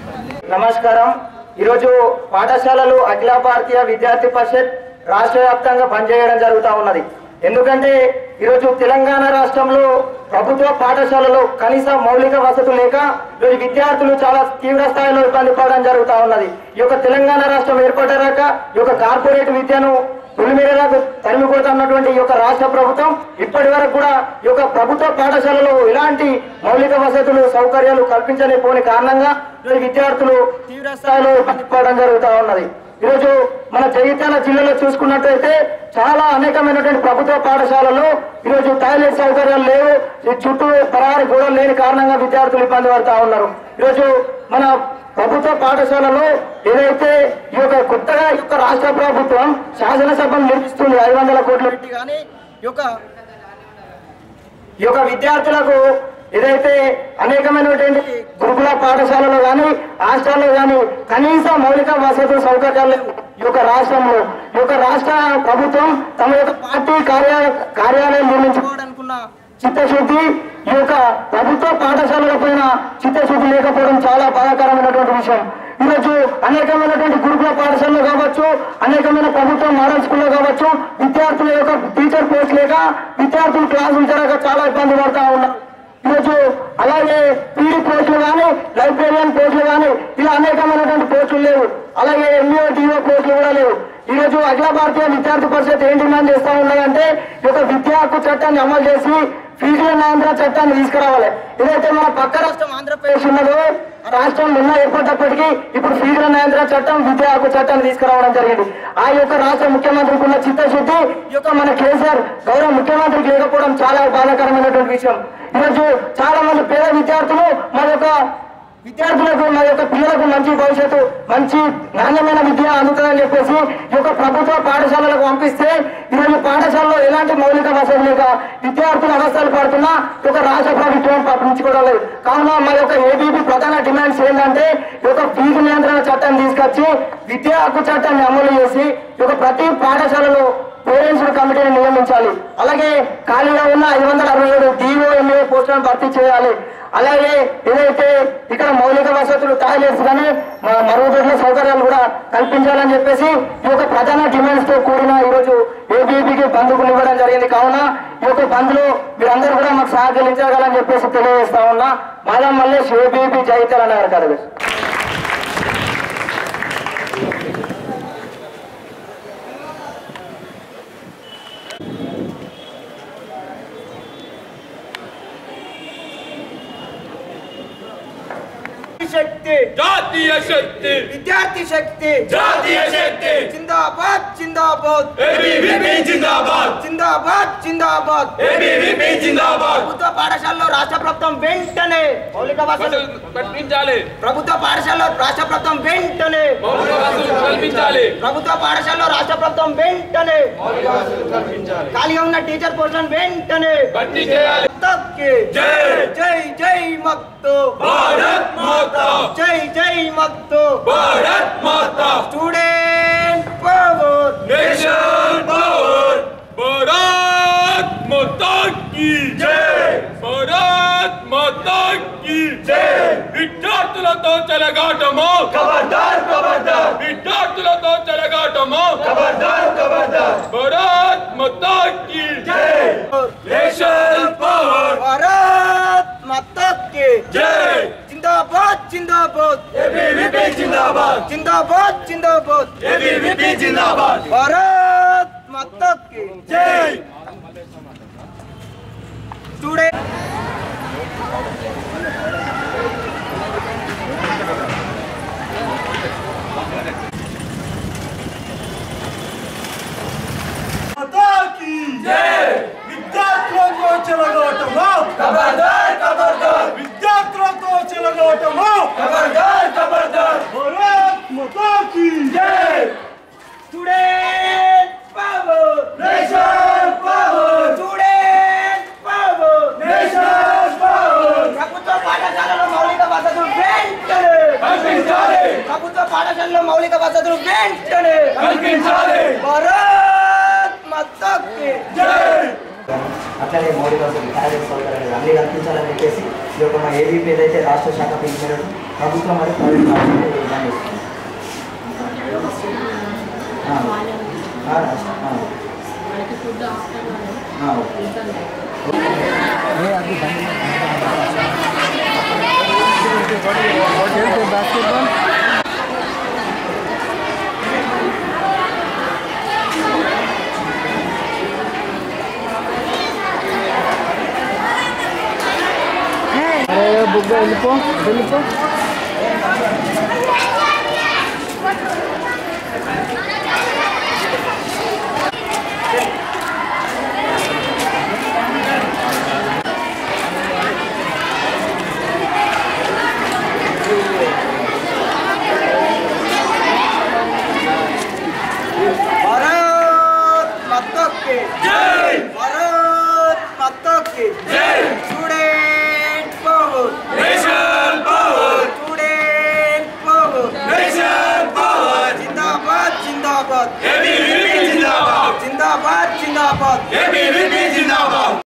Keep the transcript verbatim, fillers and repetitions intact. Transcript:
నమస్కారం. ఈరోజు పాఠశాలలు అఖిల భారతీయ విద్యార్థి పరిషత్ రాష్ట్ర వ్యాప్తంగా పనిచేయడం జరుగుతూ ఉన్నది. ఎందుకంటే ఈరోజు తెలంగాణ రాష్ట్రంలో ప్రభుత్వ పాఠశాలలో కనీస మౌలిక వసతులు లేక ఈరోజు విద్యార్థులు చాలా తీవ్ర స్థాయిలో ఇబ్బంది పడడం జరుగుతూ ఉన్నది. ఈ యొక్క తెలంగాణ రాష్ట్రం ఏర్పడ్డాక ఈ యొక్క కార్పొరేట్ విద్యను పులిమేరకు తరిమిపోతున్నటువంటి ఈ యొక్క రాష్ట్ర ప్రభుత్వం ఇప్పటి వరకు కూడా ఈ యొక్క ప్రభుత్వ పాఠశాలలో ఇలాంటి మౌలిక వసతులు సౌకర్యాలు కల్పించలేకపోని కారణంగా విద్యార్థులు తీవ్ర స్థాయిలో ఇబ్బంది పడడం జరుగుతూ ఉన్నది. ఈరోజు మన జగిత్యాల జిల్లాలో చూసుకున్నట్లయితే చాలా అనేకమైనటువంటి ప్రభుత్వ పాఠశాలలో ఈరోజు టాయిలెట్ సౌకర్యాలు లేవు. చుట్టూ పరారి గోడలు లేని కారణంగా విద్యార్థులు ఇబ్బంది పడుతూ ఉన్నారు. ఈరోజు మన ప్రభుత్వ పాఠశాలలో ఏదైతే ఈ యొక్క కొత్తగా ఈ యొక్క రాష్ట్ర ప్రభుత్వం శాసనసభను నిర్మిస్తుంది ఐదు వందల కోట్ల పెట్టి కానీ ఈ యొక్క ఈ యొక్క విద్యార్థులకు ఏదైతే అనేకమైనటువంటి గురుకుల పాఠశాలలో కానీ హాస్టల్లో కానీ కనీస మౌలిక వసతులు సౌకర్యాలు ఈ యొక్క రాష్ట్రంలో ఈ యొక్క రాష్ట్ర ప్రభుత్వం తమ యొక్క పార్టీ కార్యాలయ కార్యాలయం నిర్మించుకోవాలనుకున్న చిత్తశుద్ధి ఈ యొక్క ప్రభుత్వ పాఠశాలల పైన చిత్తశుద్ధి లేకపోవడం చాలా బాధాకరమైనటువంటి విషయం. ఈరోజు అనేకమైనటువంటి గురుకుల పాఠశాలలో కావచ్చు, అనేకమైన ప్రభుత్వ మోడల్ స్కూల్లో కావచ్చు, విద్యార్థుల యొక్క టీచర్ పోస్ట్ లేక విద్యార్థులు క్లాసులు జరగక చాలా ఇబ్బంది పడుతూ ఉన్నారు. ఈరోజు అలాగే పీడీ పోస్టులు కానీ, లైబ్రేరియన్ పోస్టులు కానీ ఇలా అనేకమైనటువంటి పోస్టులు లేవు. అలాగే ఎంఈఓ టీఓ పోస్టులు కూడా లేవు. ఈరోజు అఖిల భారతీయ విద్యార్థి పరిషత్ ఏం డిమాండ్ చేస్తూ ఉన్నాయంటే ఈ యొక్క విద్యా హక్కు చట్టాన్ని అమలు చేసి ఫీజుల నియంత్రణ చట్టాన్ని తీసుకురావాలి. ఏదైతే మన పక్క రాష్ట్రం ఆంధ్రప్రదేశ్ ఉన్నదో రాష్ట్రం నిన్న ఏర్పడ్డప్పటికీ ఇప్పుడు ఫీజుల నియంత్రణ చట్టం విద్యా హక్కు చట్టాన్ని తీసుకురావడం జరిగింది. ఆ యొక్క రాష్ట్ర ముఖ్యమంత్రికి ఉన్న చిత్తశుద్ధి ఈ యొక్క మన కేసీఆర్ గౌరవ ముఖ్యమంత్రికి లేకపోవడం చాలా బాధాకరమైనటువంటి విషయం. ఈరోజు చాలా మంది పేద విద్యార్థులు మన యొక్క విద్యార్థులకు మన యొక్క పిల్లలకు మంచి భవిష్యత్తు మంచి నాణ్యమైన విద్య అందుతుందని చెప్పేసి ఈ యొక్క ప్రభుత్వ పాఠశాలలకు పంపిస్తే ఈరోజు పాఠశాలలో ఎలాంటి మౌలిక వసతులు లేక విద్యార్థులు అవస్థలు పడుతున్నా ఈ యొక్క రాష్ట్ర ప్రభుత్వం పట్టించుకోవడం లేదు. కావున మన యొక్క ఏబీపీ ప్రధాన డిమాండ్స్ ఏంటంటే ఈ యొక్క ఫీజు నియంత్రణ చట్టాన్ని తీసుకొచ్చి విద్యా హక్కు చట్టాన్ని అమలు చేసి ఈ యొక్క ప్రతి పాఠశాలలో పేరెంట్స్ కమిటీని నియమించాలి. అలాగే ఖాళీగా ఉన్న ఐదు వందల అరవై ఏడు డిఓ ఎంఏ పోస్టులను భర్తీ చేయాలి. అలాగే ఏదైతే ఇక్కడ మౌలిక వసతులు టాయిలెట్స్ కానీ మరుగుదొడ్ల సౌకర్యాలు కూడా కల్పించాలని చెప్పేసి ఈ యొక్క ప్రధాన డిమాండ్స్ తో కూడిన ఈరోజు ఏబీపీకి బంధుకు ఇవ్వడం జరిగింది. కావున ఈ యొక్క బంధులో మీరందరూ కూడా మాకు సహకరించగలని చెప్పేసి తెలియజేస్తా ఉన్నా. మాధవ్ మల్లేష్ ఏబీపీ జగిత్యాల నగర కార్యదర్శి. शक्ति जातीय शक्ति विद्यार्थी शक्ति जातीय शक्ति जिंदाबाद जिंदाबाद एबीवीपी जिंदाबाद जिंदाबाद जिंदाबाद एबीवीपी जिंदाबाद ప్రభుత్వ పాఠశాలలో రాష్ట్ర ప్రభుత్వం వెంటనే మౌలిక వసతులు కల్పించాలి. ప్రభుత్వ పాఠశాలలో రాష్ట్ర ప్రభుత్వం వెంటనే మౌలిక వసతులు కల్పించాలి. ప్రభుత్వ పాఠశాలలో రాష్ట్ర ప్రభుత్వం వెంటనే మౌలిక వసతులు కల్పించాలి. ఖాళీగా ఉన్న టీచర్ పోస్టులను వెంటనే భర్తీ చేయాలి. జై జై జై మక్తో భారత్ మాతా జై జై మక్తో Bharat Mata student power nation power Bharat Mata की జై భారత్ మాతా की జై విద్యార్థులతో చెలగాటము ఖబర్దార్ ఖబర్దార్ విద్యార్థులతో చెలగాటము ఖబర్దార్ ఖబర్దార్ భారత్ మాతా की జై నేషన్ పవర్ భారత్ మాతా की జై जिंदाबाद जिंदाबाद एबीवीपी जिंदाबाद जिंदाबाद जिंदाबाद एबीवीपी जिंदाबाद भारत माता की जय स्टूडेंट माता की जय विद्यार्थियों को చెలగాటము ఖబర్దార్ ఖబర్దార్ విద్యార్థులతో చెలగాటము ఖబర్దార్ ఖబర్దార్ భారత్ మాతా की జై student power nation power student power nation power ప్రభుత్వ పాఠశాలలో మౌలిక వసతులు వెంటనే కల్పించాలి. ప్రభుత్వ పాఠశాలలో మౌలిక వసతులు వెంటనే కల్పించాలి. భారత్ మాతా की జై అట్లనే మౌలిక వసతులు టాయిలెట్ సౌకర్యాలు అన్ని కల్పించాలని చెప్పేసి ఈ యొక్క మా ఏబీపీ ఏదైతే రాష్ట్ర శాఖ పిలిచారో ప్రభుత్వం మరియు ప్రైవేట్ పాఠశాలలో ఇవ్వండి. बास्केटबॉल अरे बुक వెళ్ళిపో వెళ్ళిపో जिंदाबाद जिंदाबाद जिंदाबाद